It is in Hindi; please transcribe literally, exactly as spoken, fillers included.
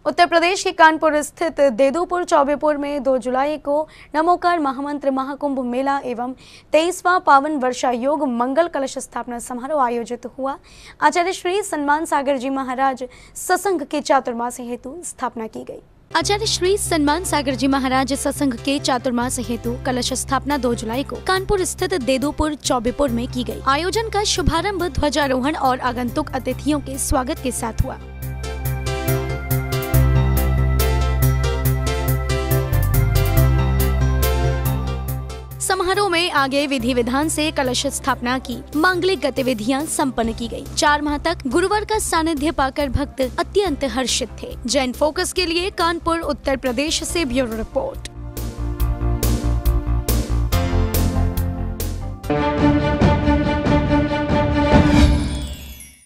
उत्तर प्रदेश के कानपुर स्थित देदूपुर चौबेपुर में दो जुलाई को नमोकार महामंत्र महाकुंभ मेला एवं तेईसवां पावन वर्षा योग मंगल कलश स्थापना समारोह आयोजित हुआ। आचार्य श्री सन्मान सागर जी महाराज सत्संग के चातुर्मास हेतु स्थापना की गई। आचार्य श्री सन्मान सागर जी महाराज सत्संग के चातुर्मास हेतु कलश स्थापना दो जुलाई को कानपुर स्थित देदूपुर चौबेपुर में की गई। आयोजन का शुभारंभ ध्वजारोहण और आगंतुक अतिथियों के स्वागत के साथ हुआ। समारोह में आगे विधि विधान से कलश स्थापना की मांगलिक गतिविधियां संपन्न की गई। चार माह तक गुरुवर का सानिध्य पाकर भक्त अत्यंत हर्षित थे। जैन फोकस के लिए कानपुर उत्तर प्रदेश से ब्यूरो रिपोर्ट।